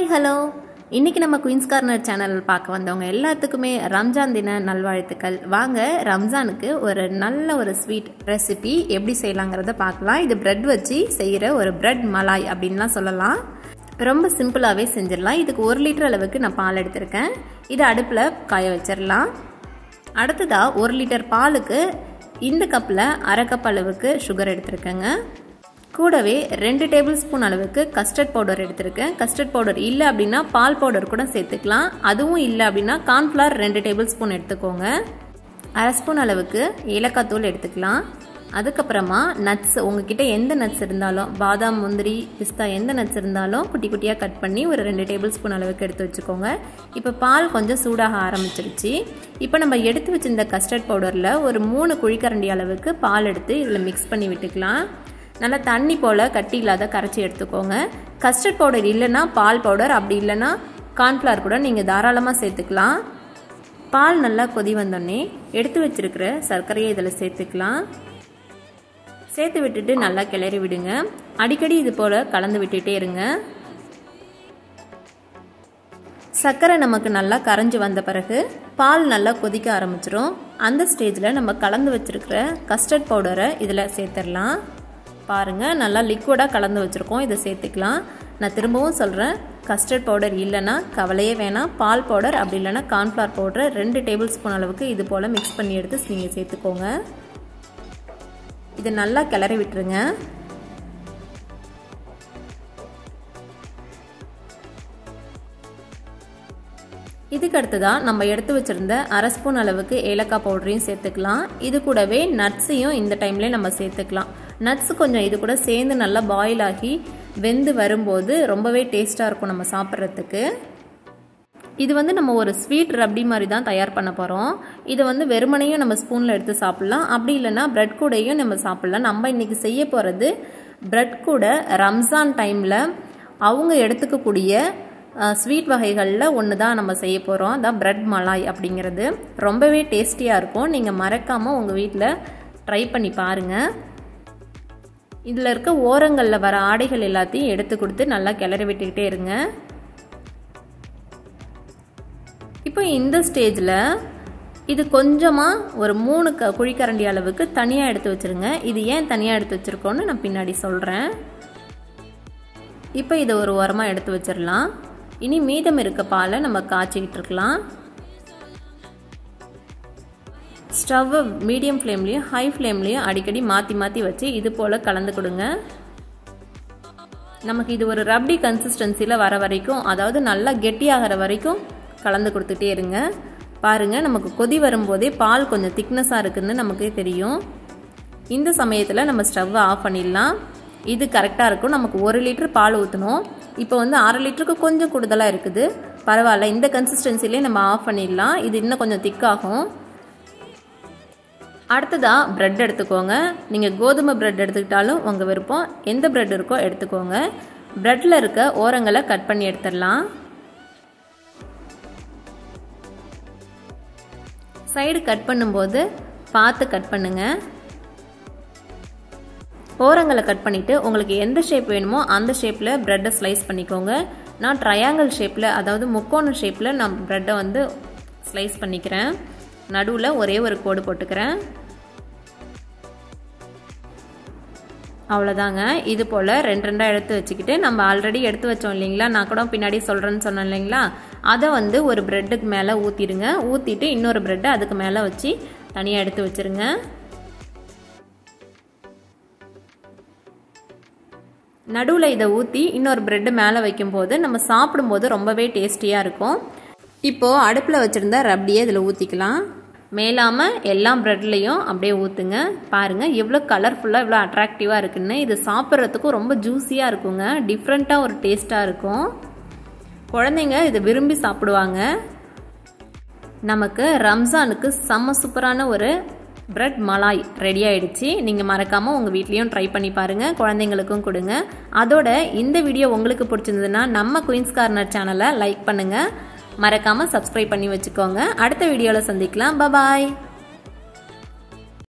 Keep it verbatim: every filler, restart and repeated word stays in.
Hi hello இன்னைக்கு நம்ம queens corner channel பார்க்க வந்தவங்க எல்லாத்துக்குமே ரம்ஜான் தின நல்வாழ்த்துக்கள். வாங்க ரம்ஜானுக்கு ஒரு நல்ல ஒரு ஸ்வீட் ரெசிபி எப்படி செய்யலாங்கிறத பார்க்கலாம். இது பிரெட் வச்சு செய்கிற ஒரு பிரெட் மலாய் அப்படின்லாம் சொல்லலாம். ரொம்ப சிம்பிளாகவே செஞ்சிடலாம். இதுக்கு ஒரு லிட்டர் அளவுக்கு நான் பால் எடுத்திருக்கேன். இதை அடுப்பில் காய வச்சிடலாம். அடுத்ததாக ஒரு லிட்டர் பாலுக்கு இந்த கப்பில் அரை கப் அளவுக்கு சுகர் எடுத்திருக்கேங்க. கூடவே ரெண்டு டேபிள் ஸ்பூன் அளவுக்கு கஸ்டர்ட் பவுடர் எடுத்திருக்கேன். கஸ்டர்ட் பவுடர் இல்லை அப்படின்னா பால் பவுடர் கூட சேர்த்துக்கலாம். அதுவும் இல்லை அப்படின்னா கார்ன்ஃப்ளவர் ரெண்டு டேபிள் ஸ்பூன் எடுத்துக்கோங்க. அரை ஸ்பூன் அளவுக்கு ஏலக்காய் தூள் எடுத்துக்கலாம். அதுக்கப்புறமா நட்ஸ், உங்ககிட்ட எந்த நட்ஸ் இருந்தாலும், பாதாம், முந்திரி, பிஸ்தா எந்த நட்ஸ் இருந்தாலும் குட்டி குட்டியாக கட் பண்ணி ஒரு ரெண்டு டேபிள் ஸ்பூன் அளவுக்கு எடுத்து வச்சுக்கோங்க. இப்போ பால் கொஞ்சம் சூடாக ஆரம்பிச்சிருச்சு. இப்போ நம்ம எடுத்து வச்சிருந்த கஸ்டர்ட் பவுடரில் ஒரு மூணு குழிக்கரண்டி அளவுக்கு பால் எடுத்து இதில் மிக்ஸ் பண்ணி விட்டுக்கலாம். நல்லா தண்ணி போல் கட்டி இல்லாத கரைச்சி எடுத்துக்கோங்க. கஸ்டர்ட் பவுடர் இல்லைன்னா பால் பவுடர், அப்படி இல்லைன்னா கார்ன்ஃப்ளவர் கூட நீங்கள் தாராளமாக சேர்த்துக்கலாம். பால் நல்லா கொதி வந்தோடனே எடுத்து வச்சிருக்கிற சர்க்கரையை இதில் சேர்த்துக்கலாம். சேர்த்து விட்டுட்டு நல்லா கிளறி விடுங்க. அடிக்கடி இது போல் கலந்து விட்டுட்டே இருங்க. சர்க்கரை நமக்கு நல்லா கரைஞ்சி வந்த பிறகு பால் நல்லா கொதிக்க ஆரம்பிச்சிடும். அந்த ஸ்டேஜில் நம்ம கலந்து வச்சிருக்கிற கஸ்டர்ட் பவுடரை இதில் சேர்த்துடலாம். பாருங்கள், நல்லா லிக்விடாக கலந்து வச்சுருக்கோம். இதை சேர்த்துக்கலாம். நான் திரும்பவும் சொல்கிறேன், கஸ்டர்ட் பவுடர் இல்லைன்னா கவலையே வேணாம். பால் பவுடர் அப்படி இல்லைன்னா கார்ன்ஃப்ளவர் பவுடர் ரெண்டு டேபிள் ஸ்பூன் அளவுக்கு இது போல் மிக்ஸ் பண்ணி எடுத்து நீங்கள் சேர்த்துக்கோங்க. இதை நல்லா கிளறி விட்டுருங்க. இதுக்கு அடுத்ததாக நம்ம எடுத்து வச்சுருந்த அரை ஸ்பூன் அளவுக்கு ஏலக்காய் பவுடரையும் சேர்த்துக்கலாம். இது கூடவே நட்ஸையும் இந்த டைம்லேயே நம்ம சேர்த்துக்கலாம். நட்ஸ் கொஞ்சம் இது கூட சேர்ந்து நல்லா பாயில் ஆகி வெந்து வரும்போது ரொம்பவே டேஸ்ட்டாக இருக்கும் நம்ம சாப்பிட்றதுக்கு. இது வந்து நம்ம ஒரு ஸ்வீட் ரப்டி மாதிரி தான் தயார் பண்ண போகிறோம். இதை வந்து வெறுமனையும் நம்ம ஸ்பூனில் எடுத்து சாப்பிட்லாம், அப்படி இல்லைன்னா பிரெட் கூடையும் நம்ம சாப்பிட்லாம். நம்ம இன்றைக்கி செய்ய போகிறது பிரெட் கூட ரம்ஜான் டைமில் அவங்க எடுத்துக்கக்கூடிய ஸ்வீட் வகைகளில் ஒன்று தான் நம்ம செய்ய போகிறோம். அதான் பிரெட் மலாய் அப்படிங்கிறது ரொம்பவே டேஸ்டியாக இருக்கும். நீங்கள் மறக்காமல் உங்கள் வீட்டில் ட்ரை பண்ணி பாருங்கள். இதில் இருக்க ஓரங்களில் வர ஆடைகள் எல்லாத்தையும் எடுத்து கொடுத்து நல்லா கிளறி விட்டுக்கிட்டே இருங்க. இப்போ இந்த ஸ்டேஜில் இது கொஞ்சமாக ஒரு மூணு க குழிக்கரண்டி அளவுக்கு தனியாக எடுத்து வச்சுருங்க. இது ஏன் தனியாக எடுத்து வச்சுருக்கோன்னு நான் பின்னாடி சொல்கிறேன். இப்போ இதை ஒரு ஓரமாக எடுத்து வச்சிடலாம். இனி மீதம் இருக்க பாலை நம்ம காய்ச்சிக்கிட்டு இருக்கலாம். ஸ்டவ் மீடியம் ஃப்ளேம்லேயும் ஹை ஃப்ளேம்லேயும் அடிக்கடி மாற்றி மாற்றி வச்சு இது போல் கலந்து கொடுங்க. நமக்கு இது ஒரு ரப்டி கன்சிஸ்டன்சியில் வர வரைக்கும், அதாவது நல்லா கெட்டியாகிற வரைக்கும் கலந்து கொடுத்துட்டே இருங்க. பாருங்கள், நமக்கு கொதி வரும்போதே பால் கொஞ்சம் திக்னஸாக இருக்குதுன்னு நமக்கே தெரியும். இந்த சமயத்தில் நம்ம ஸ்டவ்வை ஆஃப் பண்ணிடலாம். இது கரெக்டாக இருக்கும். நமக்கு ஒரு லிட்டர் பால் ஊற்றணும். இப்போ வந்து அரை லிட்டருக்கு கொஞ்சம் கூடுதலாக இருக்குது. பரவாயில்ல, இந்த கன்சிஸ்டன்சிலே நம்ம ஆஃப் பண்ணிடலாம். இது இன்னும் கொஞ்சம் திக்காகும். அடுத்ததாக ப்ரெட் எடுத்துக்கோங்க. நீங்கள் கோதுமை ப்ரெட் எடுத்துக்கிட்டாலும் உங்கள் விருப்பம், எந்த ப்ரெட் இருக்கோ எடுத்துக்கோங்க. ப்ரெட்டில் இருக்க ஓரங்களை கட் பண்ணி எடுத்துடலாம். சைடு கட் பண்ணும்போது பார்த்து கட் பண்ணுங்கள். ஓரங்களை கட் பண்ணிவிட்டு உங்களுக்கு எந்த ஷேப் வேணுமோ அந்த ஷேப்பில் ப்ரெட்டை ஸ்லைஸ் பண்ணிக்கோங்க. நான் ட்ரையாங்கிள் ஷேப்பில், அதாவது முக்கோண ஷேப்பில் நான் ப்ரெட்டை வந்து ஸ்லைஸ் பண்ணிக்கிறேன். நடுவில் ஒரே ஒரு கோடு போட்டுக்கிறேன். அவ்வளோதாங்க. இது போல் ரெண்டு ரெண்டாக எடுத்து வச்சுக்கிட்டு நம்ம ஆல்ரெடி எடுத்து வச்சோம் இல்லைங்களா, நான் கூட பின்னாடி சொல்கிறேன்னு சொன்னேன் இல்லைங்களா, அதை வந்து ஒரு ப்ரெட்டுக்கு மேலே ஊற்றிடுங்க. ஊற்றிட்டு இன்னொரு ப்ரெட்டை அதுக்கு மேலே வச்சு தனியாக எடுத்து வச்சுருங்க. நடுவில் இதை ஊற்றி இன்னொரு ப்ரெட்டு மேலே வைக்கும்போது நம்ம சாப்பிடும்போது ரொம்பவே டேஸ்டியாக இருக்கும். இப்போது அடுப்பில் வச்சுருந்த ரப்டியை இதில் ஊற்றிக்கலாம். மேலாமல் எல்லா ப்ரெட்லேயும் அப்படியே ஊற்றுங்க. பாருங்கள் எவ்வளோ கலர்ஃபுல்லாக, எவ்வளோ அட்ராக்டிவாக இருக்குன்னு. இது சாப்பிட்றதுக்கும் ரொம்ப ஜூஸியாக இருக்குங்க. டிஃப்ரெண்ட்டாக ஒரு டேஸ்ட்டாக இருக்கும். குழந்தைங்க இதை விரும்பி சாப்பிடுவாங்க. நமக்கு ரம்ஜானுக்கு செம்ம சூப்பரான ஒரு பிரெட் மலாய் ரெடி ஆயிடுச்சு. நீங்கள் மறக்காமல் உங்கள் வீட்லேயும் ட்ரை பண்ணி பாருங்கள், குழந்தைங்களுக்கும் கொடுங்க. அதோட இந்த வீடியோ உங்களுக்கு பிடிச்சிருந்ததுன்னா நம்ம குயின்ஸ் கார்னர் சேனலை லைக் பண்ணுங்கள், மறக்காமல் சப்ஸ்கிரைப் பண்ணி வச்சுக்கோங்க. அடுத்த வீடியோவில் சந்திக்கலாம். பாய்.